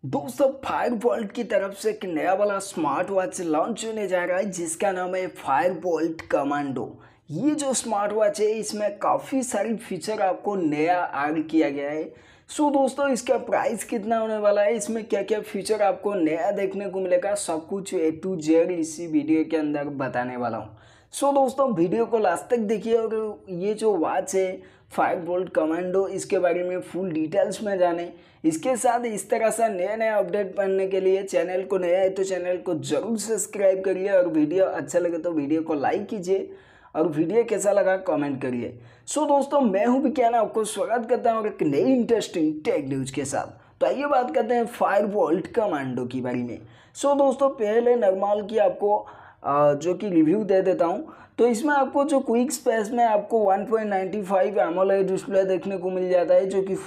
दोस्तों फायरबोल्ट की तरफ से एक नया वाला स्मार्ट वॉच लॉन्च होने जा रहा है जिसका नाम है फायरबोल्ट कमांडो। ये जो स्मार्ट वॉच है इसमें काफ़ी सारी फीचर आपको नया ऐड किया गया है। सो दोस्तों इसका प्राइस कितना होने वाला है, इसमें क्या क्या फीचर आपको नया देखने को मिलेगा, सब कुछ A to Z इसी वीडियो के अंदर बताने वाला हूँ। सो दोस्तों वीडियो को लास्ट तक देखिए और ये जो वॉच है फायरबोल्ट कमांडो इसके बारे में फुल डिटेल्स में जाने। इसके साथ इस तरह से नया नया अपडेट पढ़ने के लिए चैनल को नया है तो चैनल को जरूर सब्सक्राइब करिए और वीडियो अच्छा लगे तो वीडियो को लाइक कीजिए और वीडियो कैसा लगा कमेंट करिए। सो दोस्तों मैं हूं विज्ञान, आपको स्वागत करता हूं एक नई इंटरेस्टिंग टेक न्यूज के साथ। तो आइए बात करते हैं फायरबोल्ट कमांडो की बारे में। सो दोस्तों पहले नॉर्मल की आपको जो कि रिव्यू दे देता हूं। तो इसमें आपको जो क्विक स्पेस में आपको 1.95 एमोलेड डिस्प्ले देखने को मिल जाता है जो कि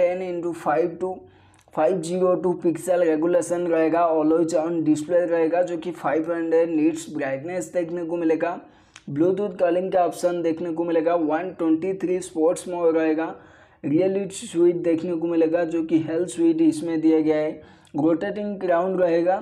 410x502 पिक्सल रेगुलेशन रहेगा। ऑलवेज ऑन डिस्प्ले रहेगा जो कि 500 निट्स ब्राइटनेस देखने को मिलेगा। ब्लूटूथ कॉलिंग का ऑप्शन देखने को मिलेगा। 123 स्पोर्ट्स मोड रहेगा। रियलिटी स्विच देखने को मिलेगा जो कि हेल्थ स्विच इसमें दिया गया है। रोटेटिंग क्राउन रहेगा।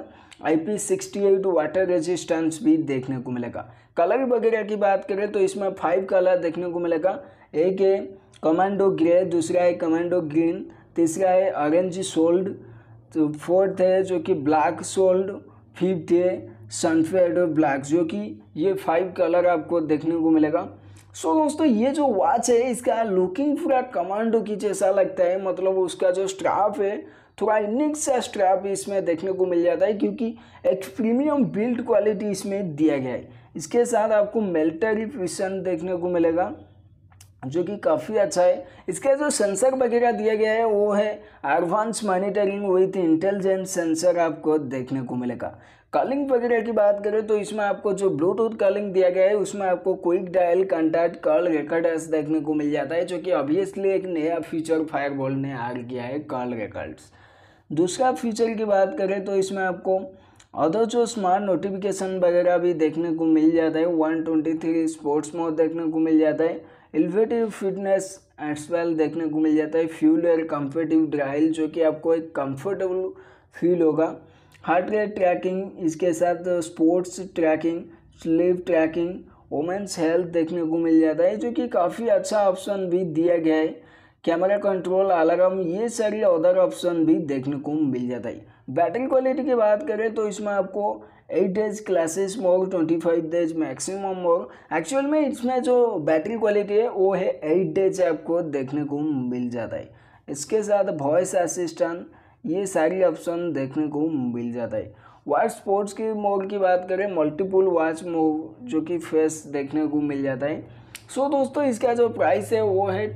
IP68 वाटर रेजिस्टेंस भी देखने को मिलेगा। कलर वगैरह की बात करें तो इसमें 5 कलर देखने को मिलेगा। एक है कमांडो ग्रे, दूसरा है कमांडो ग्रीन, तीसरा है ऑरेंज सोल्ड, तो फोर्थ है जो कि ब्लैक सोल्ड, फिफ्थ है सनफेड ब्लैक, जो कि ये 5 कलर आपको देखने को मिलेगा। सो दोस्तों ये जो वॉच है इसका लुकिंग पूरा कमांडो की जैसा लगता है, मतलब उसका जो स्ट्रैप है थोड़ा यूनिक सा स्ट्रैप इसमें देखने को मिल जाता है क्योंकि एक प्रीमियम बिल्ड क्वालिटी इसमें दिया गया है। इसके साथ आपको मिलिट्री फिशन देखने को मिलेगा जो कि काफ़ी अच्छा है। इसका जो सेंसर वगैरह दिया गया है वो है advance monitoring with intelligence sensor आपको देखने को मिलेगा। कॉलिंग वगैरह की बात करें तो इसमें आपको जो ब्लूटूथ कॉलिंग दिया गया है उसमें आपको quick dial contact call recorders देखने को मिल जाता है जो कि ऑब्वियसली एक नया फीचर फायरबोल्ट ने ऐड किया है, कॉल रिकॉर्ड्स। दूसरा फीचर की बात करें तो इसमें आपको अदर जो स्मार्ट नोटिफिकेशन वगैरह भी देखने को मिल जाता है। 123 स्पोर्ट्स मोड देखने को मिल जाता है। इलेवेटिव फिटनेस एज वेल देखने को मिल जाता है। फ्यूल एयर कंफर्टिव ड्राइल जो कि आपको एक कंफर्टेबल फील होगा। हार्ट रेट ट्रैकिंग, इसके साथ sports tracking, sleep tracking, women's health देखने को मिल जाता है जो कि काफ़ी अच्छा ऑप्शन भी दिया गया है। कैमरा कंट्रोल, अलार्म, ये सारी अदर ऑप्शन भी देखने को मिल जाता है। बैटरी क्वालिटी की बात करें तो इसमें आपको 8 days classes mode, 25 days maximum mode. Actual में इसमें जो बैटरी क्वालिटी है वो है 8 डेज आपको देखने को मिल जाता है। इसके साथ वॉइस असिस्टेंट, ये सारी ऑप्शन देखने को मिल जाता है। वॉच स्पोर्ट्स की मोड की बात करें, मल्टीपल वॉच मोड जो कि फेस देखने को मिल जाता है। सो दोस्तों इसका जो प्राइस है वो है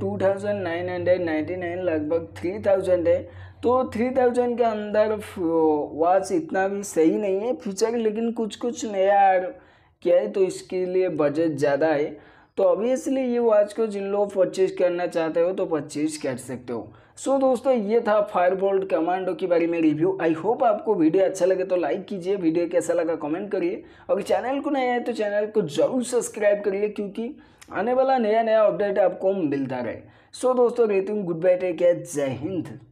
2999, लगभग 3000 है। तो 3000 के अंदर वॉच इतना भी सही नहीं है फीचर, लेकिन कुछ कुछ नया किया है तो इसके लिए बजट ज़्यादा है। तो ऑब्वियसली ये वॉच को जिन लोग परचेज करना चाहते हो तो परचेज कर सकते हो। सो दोस्तों ये था फायरबोल्ट कमांडो के बारे में रिव्यू। आई होप आपको वीडियो अच्छा लगे तो लाइक कीजिए, वीडियो कैसा लगा कमेंट करिए और चैनल को नया है तो चैनल को जरूर सब्सक्राइब करिए क्योंकि आने वाला नया नया अपडेट आपको मिलता रहे। सो दोस्तों रहती हूँ, गुड बाय, टेक केयर, जय हिंद।